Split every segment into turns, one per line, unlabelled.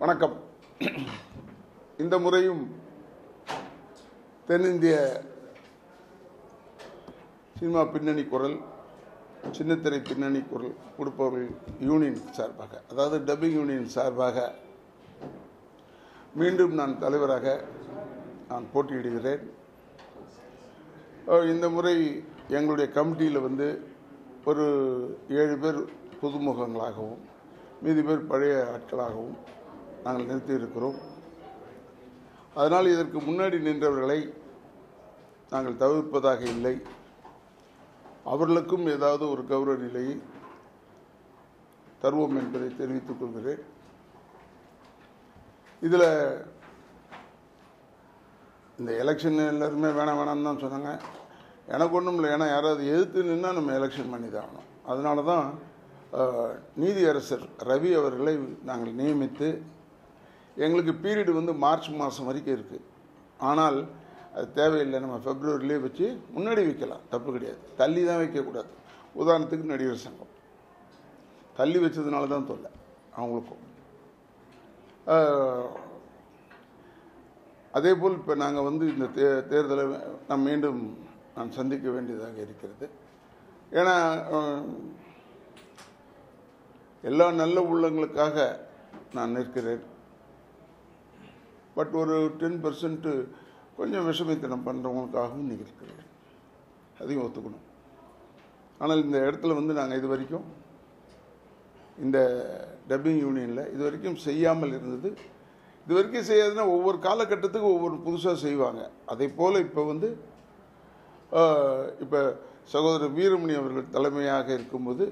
வணக்கம். இந்த முறையும் தென்னிந்திய சினிமா பின்னணி குரல், சின்னத்திரை பின்னணி குரல் கொடுப்பவர்கள் யூனியன் சார்பாக, அதாவது டப்பிங் யூனியன் சார்பாக மீண்டும் நான் தலைவராக போட்டியிடுகிறேன். இந்த முறை எங்களுடைய கமிட்டியில் ஒரு 7 பேர் புதுமுகங்களாகவும் மீதி பேர் பழைய ஆட்களாகவும் நாங்கள் நிறுத்தியிருக்கிறோம். அதனால் இதற்கு முன்னாடி நின்றவர்களை நாங்கள் தவிர்ப்பதாக இல்லை. அவர்களுக்கும் ஏதாவது ஒரு கௌரவ நிலையை தருவோம் என்பதை தெரிவித்துக் கொள்கிறேன். இதில் இந்த எலெக்ஷன் எல்லாருமே வேணாம்னு தான் சொன்னாங்க. எனக்கு ஒன்றும் இல்லை, ஏன்னா யாராவது எதிர்த்து நின்னா நம்ம எலெக்ஷன் பண்ணி தான் ஆகணும். அதனால தான் நீதியரசர் ரவி அவர்களை நாங்கள் நியமித்து, எங்களுக்கு பீரியடு மார்ச் மாதம் வரைக்கும் இருக்குது. ஆனால் அது தேவையில்லை, நம்ம பிப்ரவரியிலே வச்சு முன்னாடி வைக்கலாம், தப்பு கிடையாது. தள்ளி தான் வைக்கக்கூடாது. உதாரணத்துக்கு நடிகர் சங்கம் தள்ளி வச்சதுனால தான் தொல்லை அவங்களுக்கும். அதே போல் இப்போ நாங்கள் இந்த தேர்தலை நான் மீண்டும் சந்திக்க வேண்டியதாக இருக்கிறது. ஏன்னா எல்லா நல்ல உள்ளங்களுக்காக நான் நிற்கிறேன். பட் ஒரு 10% கொஞ்சம் விஷமித்தனம் பண்ணுறவங்களுக்காகவும் நிற்கிறேன், அதையும் ஒத்துக்கணும். ஆனால் இந்த இடத்துல நாங்கள் இது வரைக்கும் இந்த டப்பிங் யூனியனில் இது வரைக்கும் செய்யாமல் இருந்தது. இது வரைக்கும் செய்யாதுன்னா ஒவ்வொரு காலகட்டத்துக்கு ஒவ்வொரு புதுசாக செய்வாங்க. அதே போல் இப்போ சகோதரர் வீரமணி அவர்கள் தலைமையாக இருக்கும்போது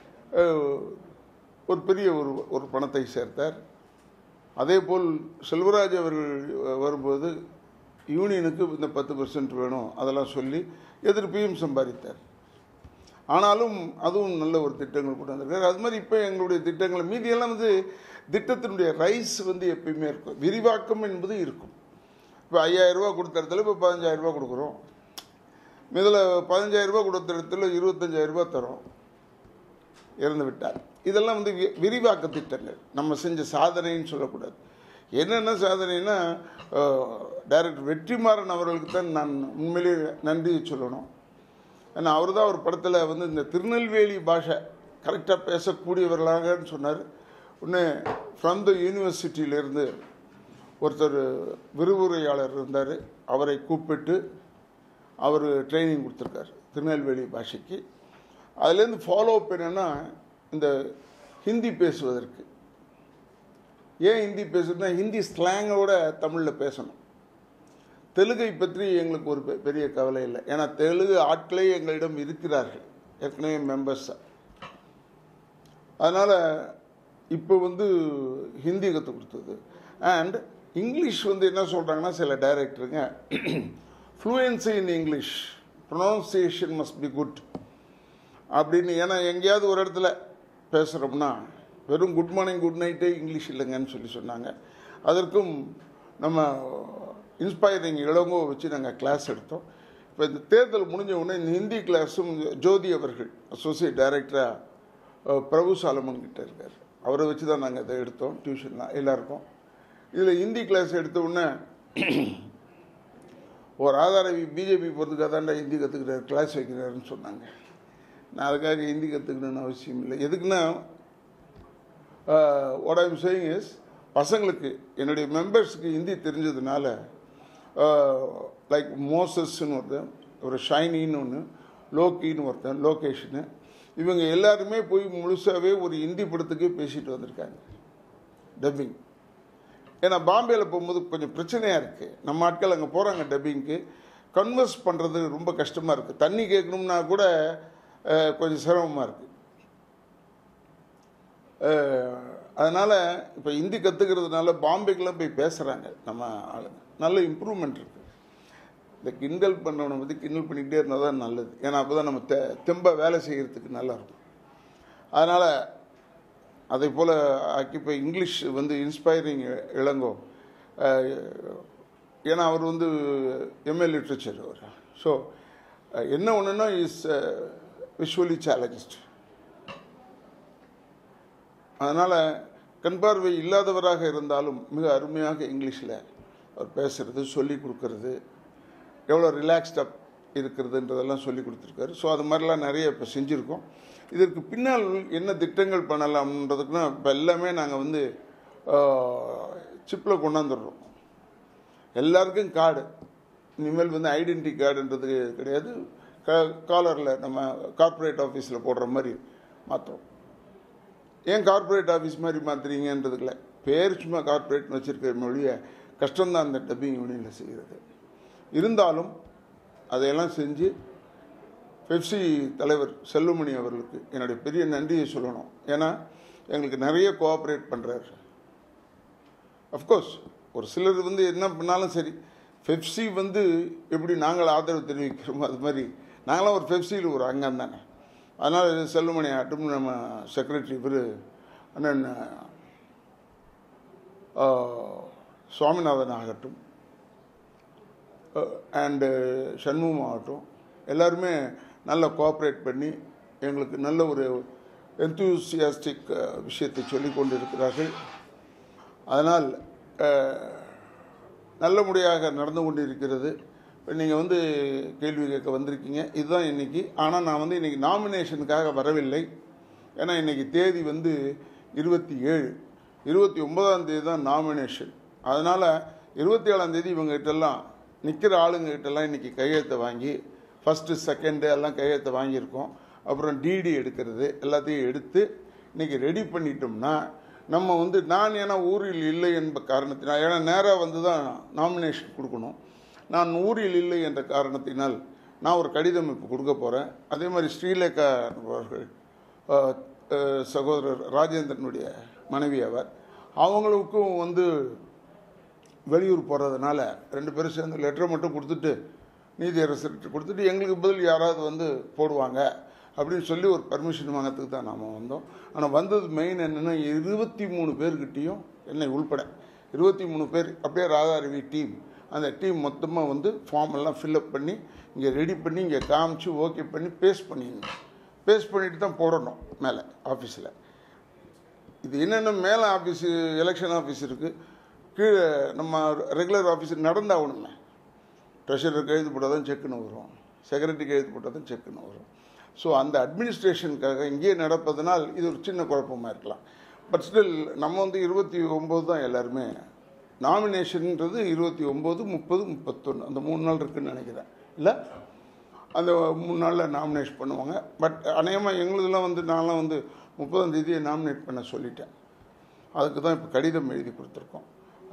ஒரு பெரிய ஒரு பணத்தை சேர்த்தார். அதே போல் செல்வராஜ் அவர்கள் வரும்போது யூனியனுக்கு இந்த 10% வேணும் அதெல்லாம் சொல்லி எதிர்ப்பையும் சம்பாதித்தார். ஆனாலும் அதுவும் நல்ல ஒரு திட்டங்கள் கொண்டு வந்திருக்காரு. அது மாதிரி இப்போ எங்களுடைய திட்டங்கள் மீதியெல்லாம் திட்டத்தினுடைய ரைஸ் எப்பயுமே இருக்கும், விரிவாக்கம் என்பது இருக்கும். இப்போ 5000 ரூபா கொடுத்த இடத்துல இப்போ 15000 ரூபா கொடுக்குறோம். இதில் 15000 ரூபா கொடுத்த இடத்துல 25000 ரூபா தரோம் இறந்து விட்டார். இதெல்லாம் விரிவாக்க திட்டங்கள். நம்ம செஞ்ச சாதனைன்னு சொல்லக்கூடாது. என்னென்ன சாதனைன்னா, டைரக்டர் வெற்றிமாறன் அவர்களுக்கு தான் நான் உண்மையிலேயே நன்றி சொல்லணும். ஏன்னா அவர் தான் ஒரு படத்தில் இந்த திருநெல்வேலி பாஷை கரெக்டாக பேசக்கூடியவர்களாகன்னு சொன்னார். ஒன்று ஃப்ரம் த யூனிவர்சிட்டியிலேருந்து ஒருத்தர் விரிவுரையாளர் இருந்தார், அவரை கூப்பிட்டு அவர் ட்ரைனிங் கொடுத்துருக்கார் திருநெல்வேலி பாஷைக்கு. அதுலேருந்து ஃபாலோ அப் என்னென்னா, இந்த ஹிந்தி பேசுவதற்கு. ஏன் ஹிந்தி பேசுறதுனா, ஹிந்தி ஸ்லாங்கோட தமிழில் பேசணும். தெலுங்கை பற்றி எங்களுக்கு ஒரு பெரிய கவலை இல்லை, ஏன்னா தெலுங்கு ஆட்களே எங்களிடம் இருக்கிறார்கள் ஏற்கனவே மெம்பர்ஸாக. அதனால் இப்போ ஹிந்தி கற்றுக் கொடுத்தது. அண்ட் இங்கிலீஷ் என்ன சொல்கிறாங்கன்னா, சில டைரக்டருங்க fluency in English, pronunciation must be good அப்படின்னு. ஏன்னா எங்கேயாவது ஒரு இடத்துல பேசுகிறோம்னா வெறும் குட் மார்னிங் குட் நைட்டே இங்கிலீஷ் இல்லைங்கன்னு சொன்னாங்க. அதற்கும் நம்ம இன்ஸ்பைரிங் இளங்கோ வச்சு நாங்கள் கிளாஸ் எடுத்தோம். இப்போ இந்த தேர்தல் முடிஞ்ச உடனே இந்த ஹிந்தி கிளாஸும் ஜோதி அவர்கள் அசோசியேட் டைரக்டராக பிரபு சாலமன் கிட்ட இருக்கார், அவரை வச்சு தான் நாங்கள் இதை எடுத்தோம் டியூஷன்லாம் எல்லாருக்கும். இதில் ஹிந்தி கிளாஸ் எடுத்த உடனே ஒரு ஆதாரவி பிஜேபி போகிறதுக்காக தாண்டா ஹிந்தி கற்றுக்கிறார், கிளாஸ் வைக்கிறாருன்னு சொன்னாங்க. நான் அதுக்காக ஹிந்தி கற்றுக்கணுன்னு அவசியம் இல்லை. எதுக்குன்னா, what I am saying is, பசங்களுக்கு என்னுடைய மெம்பர்ஸுக்கு ஹிந்தி தெரிஞ்சதுனால, லைக் மோசஸ்ன்னு ஒருத்தன், ஒரு ஷைனின்னு ஒன்று, லோக்கின்னு ஒருத்தன், லோகேஷ்னு, இவங்க எல்லாருமே போய் முழுசாகவே ஒரு ஹிந்தி படத்துக்கே பேசிட்டு வந்திருக்காங்க டப்பிங். ஏன்னா பாம்பேயில் போகும்போது கொஞ்சம் பிரச்சனையாக இருக்குது. நம்ம ஆட்கள் அங்கே போகிறாங்க டப்பிங்க்கு, கன்வர்ஸ் பண்ணுறது ரொம்ப கஷ்டமாக இருக்குது. தண்ணி கேட்கணும்னா கூட கொஞ்சம் சிரமமாக இருக்குது. அதனால் இப்போ ஹிந்தி கற்றுக்கிறதுனால பாம்பேக்கெலாம் போய் பேசுகிறாங்க நம்ம ஆளுங்க. நல்ல இம்ப்ரூவ்மெண்ட் இருக்குது. இந்த கிண்டல் பண்ணுறவனை பற்றி கிண்டல் பண்ணிக்கிட்டே இருந்தால் தான் நல்லது. ஏன்னா அப்போ தான் நம்ம தெம்ப வேலை செய்கிறதுக்கு நல்லாயிருக்கும். அதனால் அதே போல் இப்போ இங்கிலீஷ் இன்ஸ்பைரிங் இளங்கோ, ஏன்னா அவர் எம்ஏ லிட்ரேச்சர் அவர். ஸோ என்ன ஒன்றுன்னா, இஸ் விஷுவலி சேலஞ்ச்டு. அதனால் கண் பார்வை இல்லாதவராக இருந்தாலும் மிக அருமையாக இங்கிலீஷில் அவர் பேசுகிறது, சொல்லி கொடுக்கறது, எவ்வளோ ரிலாக்ஸ்டாக இருக்கிறதுன்றதெல்லாம் சொல்லி கொடுத்துருக்காரு. ஸோ அது மாதிரிலாம் நிறைய இப்போ செஞ்சுருக்கோம். இதற்கு பின்னால் என்ன திட்டங்கள் பண்ணலாம்ன்றதுக்குன்னா இப்போ எல்லாமே நாங்கள் வந்து சிப்பில் கொண்டாந்துடுறோம். எல்லாருக்கும் கார்டு, இனிமேல் வந்து ஐடென்டிட்டி கார்டுன்றது கிடையாது. காலரில் நம்ம கார்ப்பரேட் ஆஃபீஸில் போடுற மாதிரி மாற்றுறோம். ஏன் கார்ப்பரேட் ஆஃபீஸ் மாதிரி மாற்றுறீங்கன்றதுக்குல பேர் சும்மா கார்ப்பரேட்னு வச்சுருக்கிற மொழியை கஷ்டம்தான் அந்த டப்பிங் யூனியனில் செய்கிறது. இருந்தாலும் அதையெல்லாம் செஞ்சு பெப்சி தலைவர் செல்வமணி அவர்களுக்கு என்னுடைய பெரிய நன்றியை சொல்லணும். ஏன்னா எங்களுக்கு நிறைய கோஆப்ரேட் பண்ணுறாரு. அஃப்கோர்ஸ் ஒரு சிலர் வந்து என்ன பண்ணாலும் சரி, பெப்சி வந்து எப்படி நாங்கள் ஆதரவு தெரிவிக்கிறோமோ அது மாதிரி நாங்களாம் ஒரு பெப்சியில் ஒரு அங்கம் தானே. அதனால் செல்வமணி ஆகட்டும், நம்ம செக்ரட்டரி இவர் அண்ணன் சுவாமிநாதன் ஆகட்டும், அண்டு சண்முகம் ஆகட்டும், எல்லாருமே நல்லா கோஆப்ரேட் பண்ணி எங்களுக்கு நல்ல ஒரு என்தூசியாஸ்டிக் விஷயத்தை சொல்லி கொண்டு இருக்கிறார்கள். அதனால் நல்லபடியாக நடந்து கொண்டு இருக்கிறது. இப்போ நீங்கள் வந்து கேள்வி கேட்க வந்திருக்கீங்க, இதுதான் இன்றைக்கி. ஆனால் நான் வந்து இன்றைக்கி நாமினேஷனுக்காக வரவில்லை. ஏன்னா இன்றைக்கி தேதி வந்து 27, 29ஆம் தேதி தான் நாமினேஷன். அதனால் 27ஆம் தேதி இவங்ககிட்டெல்லாம் நிற்கிற ஆளுங்ககிட்டெல்லாம் இன்றைக்கி கையெழுத்தை வாங்கி ஃபஸ்ட்டு செகண்டு எல்லாம் கையெழுத்தை வாங்கியிருக்கோம். அப்புறம் டிடி எடுக்கிறது எல்லாத்தையும் எடுத்து இன்றைக்கி ரெடி பண்ணிட்டோம்னா நம்ம வந்து நான் ஏன்னா ஊரில் இல்லை என்ப காரணத்தினால், ஏன்னா நேராக வந்து தான் நாமினேஷன் கொடுக்கணும். நான் ஊரில் இல்லை என்ற காரணத்தினால் நான் ஒரு கடிதம் இப்போ கொடுக்க போகிறேன். அதே மாதிரி ஸ்ரீலேகா அவர்கள் சகோதரர் ராஜேந்திரனுடைய மனைவி அவர், அவங்களுக்கும் வந்து வெளியூர் போகிறதுனால 2 பேரும் சேர்ந்து லெட்டரை மட்டும் கொடுத்துட்டு நீதியரசர்கிட்ட கொடுத்துட்டு எங்களுக்கு பதில் யாராவது வந்து போடுவாங்க அப்படின்னு சொல்லி ஒரு பர்மிஷன் வாங்கிறதுக்கு தான் நாம் வந்தோம். ஆனால் வந்தது மெயின் என்னென்னா 23 பேர்கிட்டையும் என்னை உள்பட 23 பேர் அப்படியே ராதாரவி டீம், அந்த டீம் மொத்தமாக வந்து ஃபார்ம் எல்லாம் ஃபில்அப் பண்ணி இங்கே ரெடி பண்ணி இங்கே காமிச்சு ஓகே பண்ணி பேஸ்ட் பண்ணிட்டு தான் போடணும் மேலே ஆஃபீஸில். இது என்னென்ன மேலே ஆஃபீஸு எலெக்ஷன் ஆஃபீஸ் இருக்குது, கீழே நம்ம ரெகுலர் ஆஃபீஸ் நடந்தாகணுமே. ட்ரெஷரருக்கு எழுதி போட்டால் தான் செக்குன்னு வரும், செக்ரட்டரிக்கு எழுதி போட்டால் தான் செக்குன்னு வரும். ஸோ அந்த அட்மினிஸ்ட்ரேஷனுக்காக இங்கேயே நடப்பதனால் இது ஒரு சின்ன குழப்பமாக இருக்கலாம். பட் ஸ்டில் நம்ம வந்து 29 தான் எல்லாருமே நாமினேஷன்ன்றது 29, 30, 31 அந்த 3 நாள் இருக்குதுன்னு நினைக்கிறேன். இல்லை அந்த 3 நாளில் நாமினேட் பண்ணுவாங்க. பட் அநேகமாக எங்களுதெல்லாம் வந்து நான்லாம் வந்து 30ஆம் தேதியை நாமினேட் பண்ண சொல்லிட்டேன். அதுக்கு தான் இப்போ கடிதம் எழுதி கொடுத்துருக்கோம்.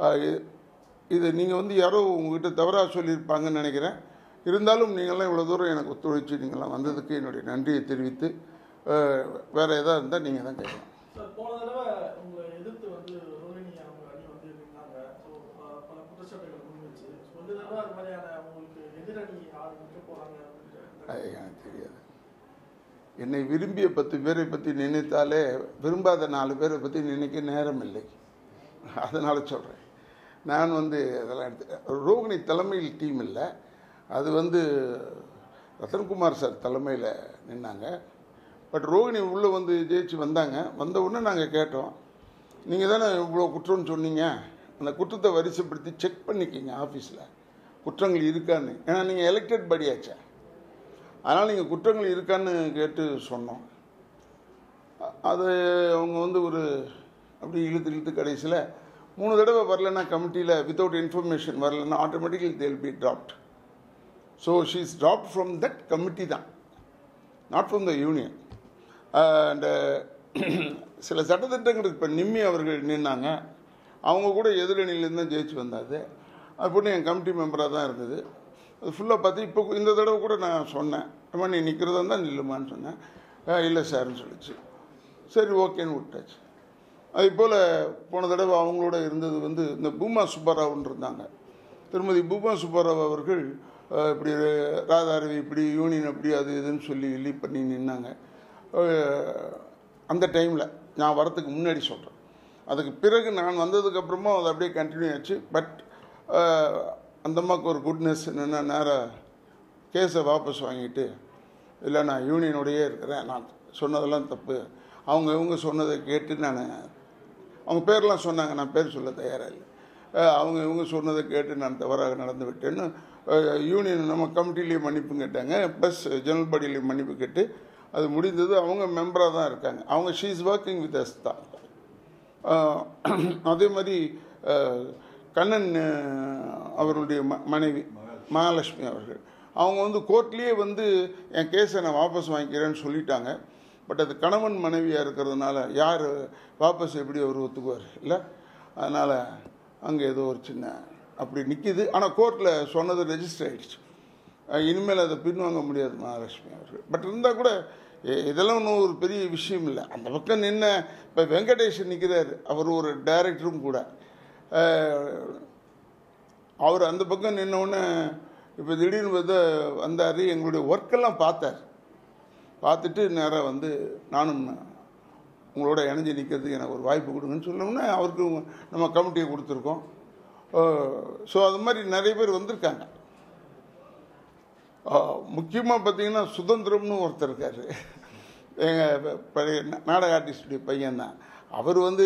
இது நீங்கள் வந்து யாரோ உங்கள்கிட்ட தவறாக சொல்லியிருப்பாங்கன்னு நினைக்கிறேன். இருந்தாலும் நீங்கள்லாம் இவ்வளோ தூரம் எனக்கு ஒத்துழைச்சி நீங்கள்லாம் வந்ததுக்கு என்னுடைய நன்றியை தெரிவித்து வேறு எதாவது இருந்தால் நீங்கள் தான் கேட்கலாம்.
போன தடவை உங்களை எதிர்த்து வந்து ரோஹிணி அவங்க அணி வந்து இருந்தாங்க. ஸோ பல குற்றச்சாட்டுகள் முன்வச்சு இந்த தடவை அது மாதிரியான உங்களுக்கு எதிரணி யார் நிற்க போகிறாங்க
அது எனக்கு தெரியாது. என்னை விரும்பிய 10 பேரை பற்றி நினைத்தாலே விரும்பாத 4 பேரை பற்றி நினைக்க நேரம் இல்லை. அதனால் சொல்கிறேன். நான் வந்து அதெல்லாம் எடுத்து ரோகிணி தலைமையில் டீம் இல்லை, அது வந்து ரத்தன்குமார் சார் தலைமையில் நின்னாங்க. பட் ரோகிணி உள்ளே வந்து ஜெயிச்சு வந்தாங்க. வந்த உடனே நாங்கள் கேட்டோம், நீங்கள் தானே இவ்வளோ குற்றம்னு சொன்னீங்க, அந்த குற்றத்தை வரிசைப்படுத்தி செக் பண்ணிக்கிங்க ஆஃபீஸில் குற்றங்கள் இருக்கான்னு. ஏன்னா நீங்கள் எலெக்டட் பாடியாச்சே, அதனால் நீங்கள் குற்றங்கள் இருக்கான்னு கேட்டு சொன்னோம். அது அவங்க வந்து ஒரு அப்படி இழுத்து கடைசியில் 3 தடவை வரலன்னா கமிட்டியில் வித்தவுட் இன்ஃபர்மேஷன் வரலன்னா automatically they'll be dropped. So she is dropped from that committee தான், not from the union. And சில சட்டத்திட்டங்களுக்கு இப்போ நிம்மி அவர்கள் நின்னாங்க, அவங்க கூட எதிரணியிலேருந்து தான் ஜெயிச்சு வந்தாது. அது பொண்ணு என் கமிட்டி மெம்பராக தான் இருந்தது. அது ஃபுல்லாக பார்த்து இப்போ இந்த தடவை கூட நான் சொன்னேன், அம்மா நீ நிற்கிறதா இருந்தால் நில்லுமான்னு சொன்னேன். இல்லை சார்ன்னு சொல்லிச்சு. சரி ஓகேன்னு விட்டாச்சு. அதே போல் போன தடவை அவங்களோட இருந்தது வந்து இந்த பூமா சுப்பாராவுன்னு இருந்தாங்க. திருமதி பூமா சுப்பாராவ் அவர்கள் இப்படி ராதாரவி இப்படி யூனியன் அப்படி அது இதுன்னு சொல்லி லீவ் பண்ணி நின்னாங்க. அந்த டைமில் நான் வரத்துக்கு முன்னாடி சொல்கிறேன். அதுக்கு பிறகு நான் வந்ததுக்கப்புறமா அது அப்படியே கண்டினியூ ஆச்சு. பட் அந்த அம்மாவுக்கு ஒரு குட்னஸ் என்னென்னா, நேராக கேஸை வாபஸ் வாங்கிட்டு, இல்லை நான் யூனியனோடையே இருக்கிறேன், நான் சொன்னதெல்லாம் தப்பு, இவங்க சொன்னதை கேட்டு நான் அவங்க பேர்லாம் சொன்னாங்க, நான் பேர் சொல்ல தயாராக இல்லை. அவங்க இவங்க சொன்னதை கேட்டு நான் தவறாக நடந்து விட்டேன்னு யூனியன் நம்ம கமிட்டிலேயே மன்னிப்பு கேட்டாங்க, ப்ளஸ் ஜெனரல் பாடியிலேயே மன்னிப்பு கேட்டு அது முடிந்தது. அவங்க மெம்பராக தான் இருக்காங்க. அவங்க she is working with us தான். அதே மாதிரி கண்ணன் அவர்களுடைய மனைவி மகாலட்சுமி அவர்கள், அவங்க வந்து கோர்ட்லேயே வந்து என் கேஸை நான் வாபஸ் வாங்கிக்கிறேன்னு சொல்லிட்டாங்க. பட் அது கணவன் மனைவியாக இருக்கிறதுனால யார் வாபஸ் எப்படி அவர் ஒத்துக்குவார் இல்லை? அதனால் அங்கே ஏதோ ஒரு சின்ன அப்படி நிற்கிது. ஆனால் கோர்ட்டில் சொன்னது ரெஜிஸ்டர் ஆகிடுச்சு. இனிமேல் அதை பின்வாங்க முடியாது மகாலட்சுமி அவர்கள். பட் இருந்தால் கூட இதெல்லாம் ஒன்றும் ஒரு பெரிய விஷயம் இல்லை. அந்த பக்கம் நின்ன இப்போ வெங்கடேஷன் நிற்கிறார், அவர் ஒரு டைரக்டரும் கூட. அவர் அந்த பக்கம் நின்னவுடனே இப்போ திடீர்னு வந்து வந்தார், எங்களுடைய ஒர்க்கெல்லாம் பார்த்துட்டு நேராக வந்து நானும் உங்களோட இணைஞ்சு நிற்கிறதுக்கு எனக்கு ஒரு வாய்ப்பு கொடுங்கன்னு சொன்னோம்னா அவருக்கு நம்ம கமிட்டியை கொடுத்துருக்கோம். ஸோ அது மாதிரி நிறைய பேர் வந்திருக்காங்க. முக்கியமாக பார்த்தீங்கன்னா சுதந்திரம்னு ஒருத்தர் இருக்கார், எங்கள் பழைய நாடக ஆர்டிஸ்டுடைய பையன்தான். அவர் வந்து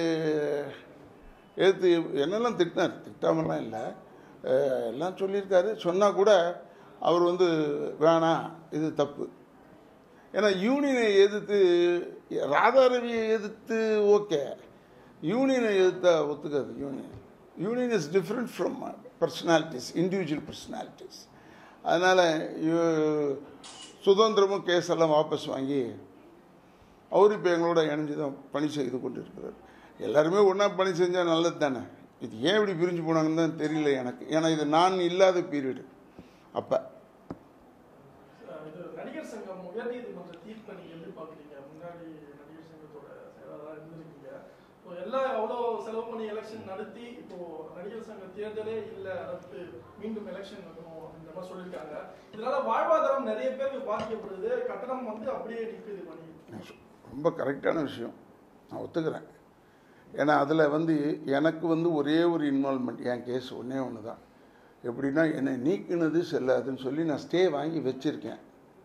எடுத்து என்னெல்லாம் திட்டாமலாம் இல்லை, எல்லாம் சொல்லியிருக்காரு. சொன்னால் கூட அவர் வந்து வேணாம், இது தப்பு. ஏன்னா யூனியனை எதிர்த்து, ராதாரவியை எதிர்த்து ஓகே, யூனியனை எதிர்த்தா ஒத்துக்காது. Union is different from personalities, individual personalities. அதனால் சுதந்திரமும் கேஸெல்லாம் வாபஸ் வாங்கி அவர் இப்போ எங்களோட இணைஞ்சு தான் பணி செய்து கொண்டு இருக்கிறார். எல்லாருமே ஒன்றா பணி செஞ்சால் நல்லது தானே. இது ஏன் இப்படி பிரிஞ்சு போனாங்கன்னு தான் தெரியல எனக்கு. ஏன்னா இது நான் இல்லாத பீரியடு. அப்போ
நடிகர் சங்கம் உயர்நீதிமன்ற தீர்ப்பை நீங்கள் எப்படி பார்க்குறீங்க? முன்னாடி நடிகர் சங்கத்தோட செயலாளராக இருந்திருக்கீங்க. இப்போ எல்லாம் எவ்வளோ செலவு பண்ணி எலெக்ஷன் நடத்தி இப்போ நடிகர் சங்க தேர்தலே இல்லை, அடுத்து மீண்டும் எலெக்ஷன் நடக்கணும் அப்படின்ற மாதிரி சொல்லியிருக்காங்க. இதனால வாழ்வாதாரம் நிறைய பேருக்கு பாதிக்கப்படுது, கட்டணம் வந்து அப்படியே நிற்குது. பண்ணி
ரொம்ப கரெக்டான விஷயம், நான் ஒத்துக்கிறேன். ஏன்னா அதில் வந்து எனக்கு வந்து ஒரே ஒரு இன்வால்மெண்ட், என் கேஸ் ஒன்று தான். எப்படின்னா என்னை நீக்கினது செல்லாதுன்னு சொல்லி நான் ஸ்டே வாங்கி வச்சுருக்கேன்.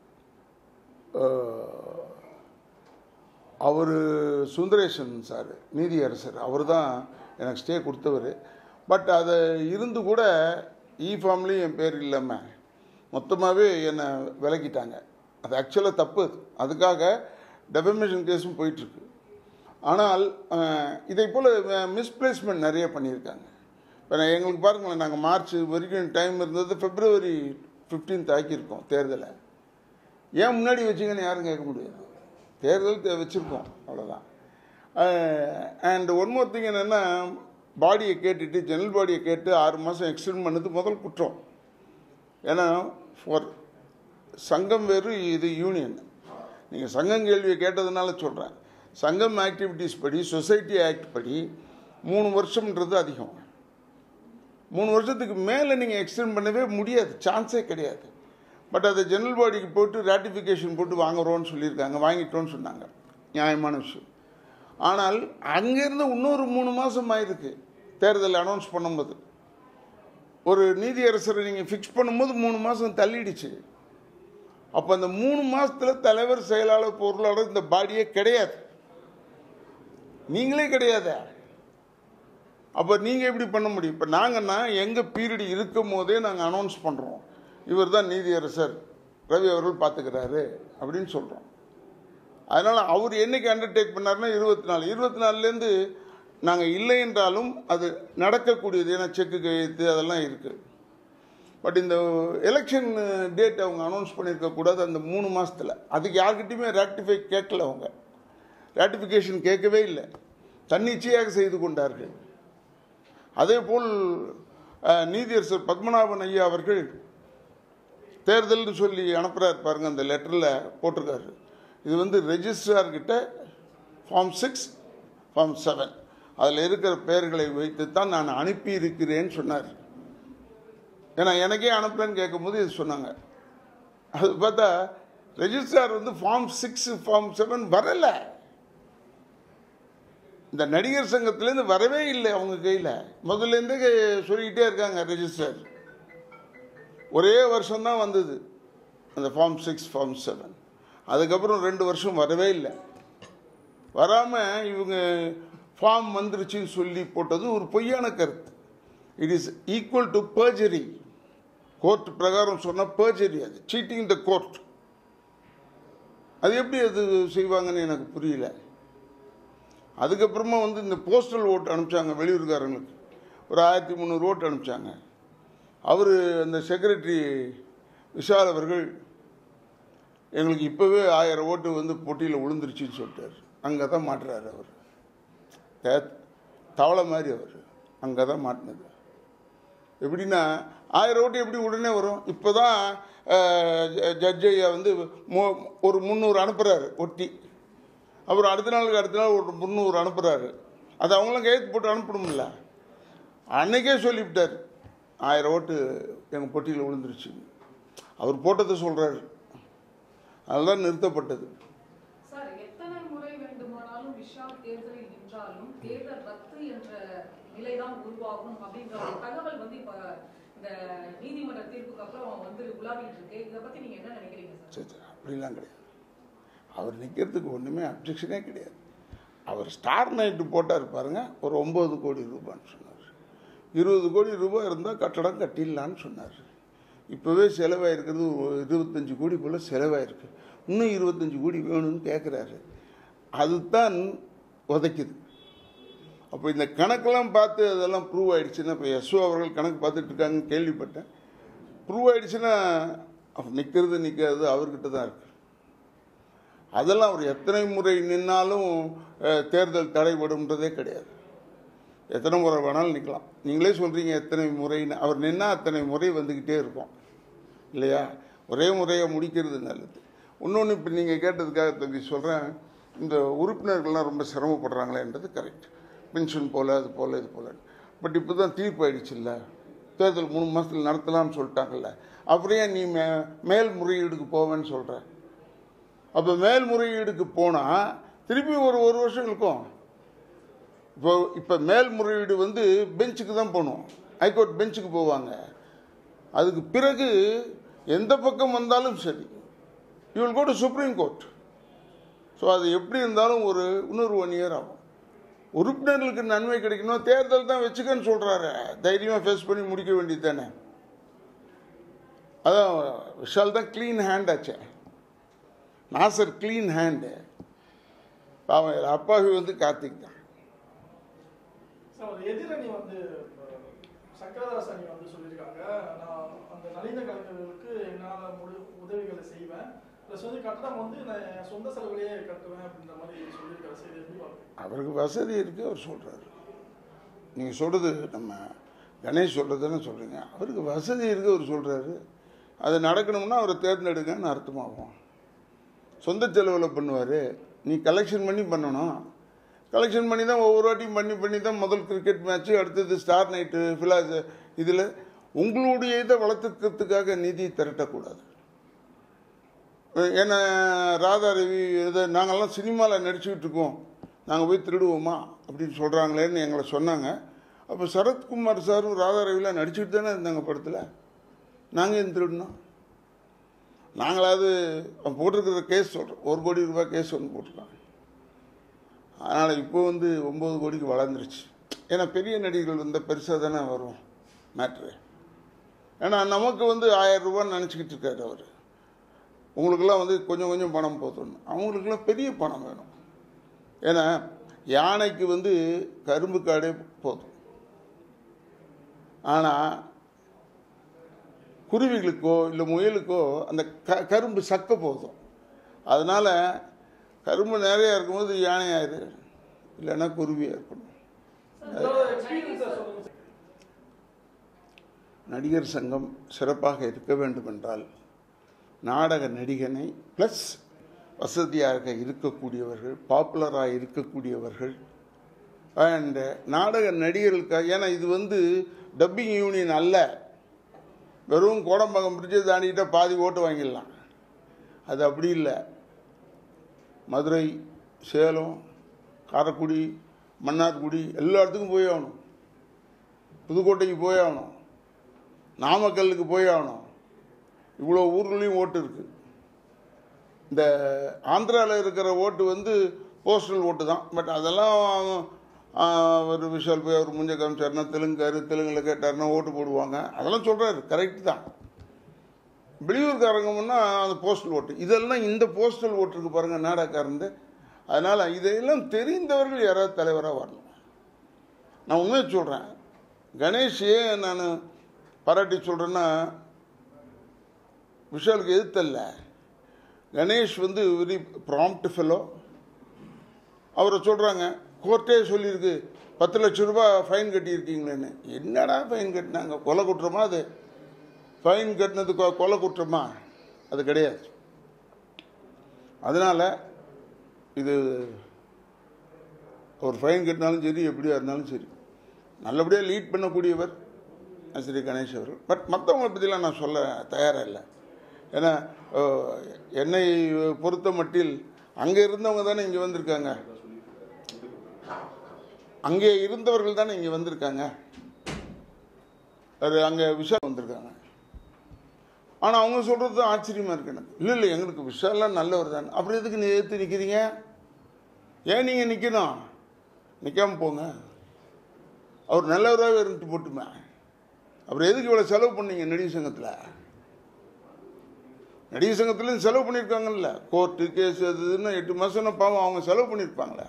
அவர் சுந்தரேசன் சார் நீதியரசர், அவர் தான் எனக்கு ஸ்டே கொடுத்தவர். பட் அதை இருந்து கூட ஃபார்ம்லேயும் என் பேர் இல்லாமல் மொத்தமாகவே என்னை விலக்கிட்டாங்க. அது ஆக்சுவலாக தப்பு. அதுக்காக டெஃபமேஷன் கேஸும் போயிட்டுருக்கு. ஆனால் இதை போல் மிஸ்பிளேஸ்மெண்ட் நிறைய பண்ணியிருக்காங்க. இப்போ எங்களுக்கு பாருங்களேன், நாங்கள் மார்ச் வரைக்கும் டைம் இருந்தது, February 15 ஆக்கியிருக்கோம் தேர்தலை. ஏன் முன்னாடி வச்சிங்கன்னு யாரும் கேட்க முடியாது. தேர்தல் வச்சுருக்கோம், அவ்வளோதான். அண்ட் ஒன் மோர் திங் என்னென்னா, பாடியை கேட்டுட்டு ஜெனரல் பாடியை கேட்டு 6 மாதம் எக்ஸ்டெண்ட் பண்ணது முதல் குற்றம். ஏன்னா ஃபார் சங்கம் வேறு, இது யூனியன். நீங்கள் சங்கம் கேள்வியை கேட்டதுனால சொல்கிறேன். சங்கம் ஆக்டிவிட்டீஸ் படி, சொசைட்டி ஆக்ட் படி 3 வருஷம்ன்றது அதிகம். 3 வருஷத்துக்கு மேலே நீங்கள் எக்ஸ்டெண்ட் பண்ணவே முடியாது, சான்ஸே கிடையாது. பட் அதை ஜெனரல் பாடிக்கு போட்டு ராட்டிஃபிகேஷன் போட்டு வாங்குறோன்னு சொல்லியிருக்காங்க, வாங்கிட்டோன்னு சொன்னாங்க, நியாயமான விஷயம். ஆனால் அங்கேருந்து இன்னொரு 3 மாதம் ஆயிருக்கு தேர்தல் அனௌன்ஸ் பண்ணும்போது. ஒரு நீதியரசரை நீங்கள் ஃபிக்ஸ் பண்ணும்போது 3 மாதம் தள்ளிடுச்சு. அப்போ அந்த 3 மாதத்தில் தலைவர், செயலாளர், பொருளாளர் இந்த பாடியே கிடையாது, நீங்களே கிடையாது. அப்போ நீங்கள் எப்படி பண்ண முடியும்? இப்போ நாங்கன்னா எங்கள் பீரியட் இருக்கும் போதே நாங்கள் அனௌன்ஸ் பண்ணுறோம், இவர் தான் நீதியரசர் ரவி அவர்கள் பார்த்துக்கிறாரு அப்படின்னு சொல்கிறோம். அதனால் அவர் என்னைக்கு அண்டர்டேக் பண்ணார்னா 24லேருந்து நாங்கள் இல்லை என்றாலும் அது நடக்கக்கூடியது. ஏன்னா செக்கு கையெழுத்து அதெல்லாம் இருக்குது. பட் இந்த எலெக்ஷன் டேட் அவங்க அனௌன்ஸ் பண்ணியிருக்கக்கூடாது அந்த 3 மாதத்தில். அதுக்கு யார்கிட்டையுமே ராட்டிஃபை கேட்கல, அவங்க ராட்டிஃபிகேஷன் கேட்கவே இல்லை, தன்னிச்சையாக செய்து கொண்டார்கள். அதே போல் நீதியரசர் பத்மநாபன் ஐயா அவர்கள் தேர்தல்னு சொல்லி அனுப்புகிறார் பாருங்க, அந்த லெட்டரில் போட்டிருக்காரு, இது வந்து ரெஜிஸ்ட்ரார்கிட்ட ஃபார்ம் 6 ஃபார்ம் 7 அதில் இருக்கிற பெயர்களை வைத்து தான் நான் அனுப்பி இருக்கிறேன்னு சொன்னார். ஏன்னா எனக்கே அனுப்புறேன்னு கேட்கும்போது இது சொன்னாங்க. அது பார்த்தா ரெஜிஸ்ட்ரார் வந்து ஃபார்ம் 6 ஃபார்ம் 7 வரலை. இந்த நடிகர் சங்கத்திலேருந்து வரவே இல்லை அவங்க கையில். முதல்லேருந்து சொல்லிக்கிட்டே இருக்காங்க ரெஜிஸ்ட்ரார். ஒரே வருஷம்தான் வந்தது அந்த ஃபார்ம் 6 ஃபார்ம் 7. அதுக்கப்புறம் 2 வருஷம் வரவே இல்லை. வராமல் இவங்க ஃபார்ம் வந்துருச்சுன்னு சொல்லி போட்டது ஒரு பொய்யான கருத்து. It is equal to perjury. Court பிரகாரம் சொன்ன பர்ஜரி, அது சீட்டிங் த கோர்ட். அது எப்படி அது செய்வாங்கன்னு எனக்கு புரியல. அதுக்கப்புறமா வந்து இந்த போஸ்டல் ஓட்டு அனுப்பிச்சாங்க வெளியூர்காரங்களுக்கு, ஒரு 1300 ஓட்டு அனுப்பிச்சாங்க. அவர் அந்த செக்ரட்டரி விஷால் அவர்கள் எங்களுக்கு இப்போவே 1000 ஓட்டு வந்து போட்டியில் விழுந்துருச்சுன்னு சொல்லிட்டார். அங்கே தான் மாட்டுறாரு அவர், தவளை மாதிரி அவர் அங்கே தான் மாட்டினது. எப்படின்னா 1000 ஓட்டு எப்படி உடனே வரும்? இப்போ தான் ஜட்ஜ் ஐயா வந்து ஒரு 300 அனுப்புகிறாரு ஒட்டி, அப்புறம் அடுத்த நாள் ஒரு 300 அனுப்புகிறாரு. அது அவங்களாம் கையெழுத்து போட்டு அனுப்பணும்ல. அன்னைக்கே சொல்லிவிட்டார் 1000 ஓட்டு எங்கள் பொட்டியில் விழுந்துருச்சு. அவர் போட்டதை சொல்கிறாரு, அதெல்லாம் நிறுத்தப்பட்டது.
சார், எத்தனை முறை வேண்டுமானாலும் விஷால் தேர்தலில் நின்றாலும் தேர்தல் ரத்து என்ற நிலைதான் உருவாகும் அப்படின்ற ஒரு தகவல் வந்து இப்ப இந்த நீதிமன்ற தீர்ப்புக்கு அப்புறம் வந்து உலாவிட்டு இருக்கு. இதை பத்தி நீங்க என்ன நினைக்கிறீங்க சார்?
அப்படிலாம் கிடையாது. அவர் நிற்கிறதுக்கு ஒன்றுமே அப்ஜெக்ஷனே கிடையாது. அவர் ஸ்டார் நைட்டு போட்டார் பாருங்க, ஒரு 9 கோடி ரூபான்னு சொன்னார். 20 கோடி ரூபாய் இருந்தால் கட்டடம் கட்டிடலான்னு சொன்னார். இப்போவே செலவாயிருக்கிறது 25 கோடி போல் செலவாயிருக்கு. இன்னும் 25 கோடி வேணும்னு கேட்குறாரு. அதுதான் உதைக்குது. அப்போ இந்த கணக்கெல்லாம் பார்த்து அதெல்லாம் ப்ரூவ் ஆகிடுச்சுன்னா, இப்போ எஸ்ஓ அவர்கள் கணக்கு பார்த்துட்டு இருக்காங்கன்னு கேள்விப்பட்டேன். ப்ரூவ் ஆகிடுச்சுன்னா நிற்கிறது நிற்காது அவர்கிட்ட தான் இருக்குது. அதெல்லாம் அவர் எத்தனை முறை நின்னாலும் தேர்தல் தடைபடும்ன்றதே கிடையாது. எத்தனை முறை வேணாலும் நிற்கலாம். நீங்களே சொல்கிறீங்க எத்தனை முறைன்னு. அவர் நின்னா அத்தனை முறை வந்துக்கிட்டே இருக்கும் இல்லையா? ஒரே முறையை முடிக்கிறது நல்லது. இன்னொன்று இப்போ நீங்கள் கேட்டதுக்காக தம்பி சொல்கிறேன், இந்த உறுப்பினர்கள்லாம் ரொம்ப சிரமப்படுறாங்களேன்றது கரெக்ட். பென்ஷன் போல் அது போல் இது போல். பட் இப்போ தான் தீர்ப்பு ஆயிடுச்சுல்ல, தேர்தல் 3 மாதத்தில் நடத்தலாம்னு சொல்லிட்டாங்கல்ல, அப்புறம் நீ மேல் முறையீடுக்கு போவேன்னு சொல்கிற. அப்போ மேல்முறையீடுக்கு போனால் திருப்பி ஒரு வருஷம் இருக்கும். இப்போ மேல்முறையீடு வந்து பெஞ்சுக்கு தான் போகணும், ஹைகோர்ட் பெஞ்சுக்கு போவாங்க. அதுக்கு பிறகு எந்த பக்கம் வந்தாலும் சரி, you will go to supreme court. So அது எப்படி இருந்தாலும் இன்னொரு 1 இயர் ஆகும். உறுப்பினர்களுக்கு நன்மை கிடைக்கணும், தேர்தல் தான் வச்சுக்கன்னு சொல்கிறாரு, தைரியமாக ஃபேஸ் பண்ணி முடிக்க வேண்டியது தானே. அதான் விஷால் தான் க்ளீன் ஹேண்ட் ஆச்சே. நாசர் க்ளீன் ஹேண்டு, பாவம் அப்பாவி வந்து கார்த்திக் தான்.
எதிரணி வந்து சங்கரதாஸ் அணி வந்து சொல்லியிருக்காங்க, நான் அந்த நலிந்த கலைஞர்களுக்கு என்னால் உதவிகளை செய்வேன், ப்ளஸ் வந்து கட்டணம் வந்து நான் சொந்த செலவுலேயே கட்டுவேன் அப்படின்ற மாதிரி சொல்லியிருக்காரு. சரி, எப்படி பார்க்குறீங்க?
அவருக்கு வசதி இருக்குது, அவர் சொல்கிறாரு. நீங்கள் சொல்கிறது நம்ம கணேஷ் சொல்கிறதுன்னு சொல்கிறீங்க. அவருக்கு வசதி இருக்குது, அவர் சொல்கிறாரு. அது நடக்கணும்னா அவரை தேர்ந்தெடுங்கன்னு அர்த்தமாகும். சொந்த செலவில் பண்ணுவார். நீ கலெக்ஷன் பண்ணணும். கலெக்ஷன் பண்ணி தான் ஒவ்வொரு வாட்டியும் பண்ணி தான் முதல் கிரிக்கெட் மேட்ச்சு, அடுத்தது ஸ்டார் நைட்டு, ஃபிலாஸ், இதில் உங்களுடைய இதை வளர்த்துக்கிறதுக்காக நிதி திரட்டக்கூடாது. ஏன்னா ராதா ரவி இதை நாங்கள்லாம் சினிமாவில் நடிச்சுக்கிட்டு இருக்கோம், நாங்கள் போய் திருடுவோமா அப்படின்னு சொல்கிறாங்களேன்னு எங்களை சொன்னாங்க. அப்போ சரத்குமார் சாரும் ராதா ரவிலாம் நடிச்சுக்கிட்டு தானே இருந்தாங்க படத்தில். நாங்கள் ஏன் திருடணும்? நாங்களாவது போட்டிருக்கிற கேஸ் சொல்கிறோம், 1 கோடி ரூபாய் கேஸ் ஒன்று போட்டிருக்காங்க. அதனால் இப்போ வந்து 9 கோடிக்கு வளர்ந்துருச்சு. ஏன்னா பெரிய நடிகர்கள் வந்து பெருசாக தானே வரும் மேட்ரு. ஏன்னா நமக்கு வந்து 1000 ரூபான்னு நினச்சிக்கிட்டு இருக்காரு அவர். உங்களுக்கெல்லாம் வந்து கொஞ்சம் கொஞ்சம் பணம் போதும், அவங்களுக்கெல்லாம் பெரிய பணம் வேணும். ஏன்னா யானைக்கு வந்து கரும்பு காடே போதும், ஆனால் குருவிகளுக்கோ இல்லை முயலுக்கோ அந்த கரும்பு சக்க போதும். அதனால் கரும்பு நிறையா இருக்கும்போது யானையாயிரு, இல்லைன்னா குருவியாக இருக்கணும். நடிகர் சங்கம் சிறப்பாக இருக்க வேண்டும் என்றால் நாடக நடிகனை ப்ளஸ் வசதியாக இருக்கக்கூடியவர்கள், பாப்புலராக இருக்கக்கூடியவர்கள் அண்ட் நாடக நடிகர்களுக்காக. ஏன்னா இது வந்து டப்பிங் யூனியன் அல்ல, வெறும் கோடம்பாக்கம் பிரிட்ஜை தாண்டிக்கிட்ட பாதி ஓட்டு வாங்கிடலாம். அது அப்படி இல்லை. மதுரை, சேலம், காரைக்குடி, மன்னார்குடி எல்லா இடத்துக்கும் போய் ஆகணும். புதுக்கோட்டைக்கு போய் ஆகணும், நாமக்கல்லுக்கு போய் ஆகணும். இவ்வளோ ஊர்களையும் ஓட்டு இருக்குது. இந்த ஆந்திராவில் இருக்கிற ஓட்டு வந்து போஸ்டல் ஓட்டு தான். பட் அதெல்லாம் அவர் விஷால் போய் அவர் முஞ்ச காமிச்சாருன்னா தெலுங்கில் கேட்டாருன்னா ஓட்டு போடுவாங்க, அதெல்லாம் சொல்கிறாரு, கரெக்டு தான். வெளியூர்காரங்கன்னா அந்த போஸ்டல் ஓட்டு, இதெல்லாம் இந்த போஸ்டல் ஓட்டுருக்கு பாருங்கள் நாடாக்காரந்து. அதனால் இதையெல்லாம் தெரிந்தவர்கள் யாராவது தலைவராக வரணும். நான் உண்மையை சொல்கிறேன், கணேஷே நான் பாராட்டி சொல்கிறேன்னா விஷாலுக்கு எதிர்த்தல்ல. Ganesh very prompt fellow. அவரை சொல்கிறாங்க, கோர்ட்டே சொல்லியிருக்கு 10 லட்சம் ரூபாய் ஃபைன் கட்டியிருக்கீங்களேன்னு. என்னடா ஃபைன் கட்டினாங்க? கொலை குற்றமா அது? ஃபைன் கட்டினது கொலை குற்றமா? அது கிடையாது. அதனால் இது ஒரு ஃபைன் கட்டினாலும் சரி, எப்படியா இருந்தாலும் சரி, நல்லபடியாக லீட் பண்ணக்கூடியவர் ஸ்ரீ கணேஷ் அவர்கள். பட் மற்றவங்களை பற்றிலாம் நான் சொல்ல தயாராக இல்லை. ஏன்னா என்னை பொறுத்த மட்டில் அங்கே இருந்தவங்க தானே இங்கே வந்திருக்காங்க, அங்கே இருந்தவர்கள் தானே இங்கே வந்திருக்காங்க. அது அங்கே விஷால் வந்திருக்காங்க. ஆனால் அவங்க சொல்கிறது தான் ஆச்சரியமாக இருக்கு எனக்கு. இல்லை எங்களுக்கு விஷால்லாம் நல்லவர் தானே, அப்புறம் எதுக்கு நீ ஏற்று நிற்கிறீங்க? ஏன் நீங்கள் நிற்கணும்? நிற்காமல் போங்க. அவர் நல்லவராகவே இருந்துட்டு போட்டுமே. அப்புறம் எதுக்கு இவ்வளோ செலவு பண்ணீங்க? நடிகர் சங்கத்தில் செலவு பண்ணியிருக்காங்கல்ல, கோர்ட்டு கேஸ் அதுன்னு 8 மாதம்னா பாவம் அவங்க செலவு பண்ணியிருப்பாங்களே.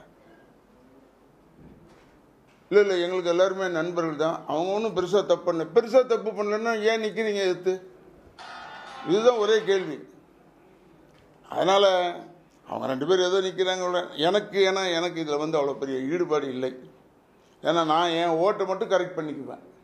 இல்லை எங்களுக்கு எல்லாருமே நண்பர்கள் தான், அவங்க ஒன்றும் பெருசாக தப்பு பண்ணலன்னா ஏன் நிற்கிறீங்க எதிர்த்து? இதுதான் ஒரே கேள்வி. அதனால் அவங்க 2 பேர் ஏதோ நிற்கிறாங்க. எனக்கு இதில் அவ்வளோ பெரிய ஈடுபாடு இல்லை. ஏன்னா நான் என் ஓட்டை மட்டும் கரெக்ட் பண்ணிக்குவேன்.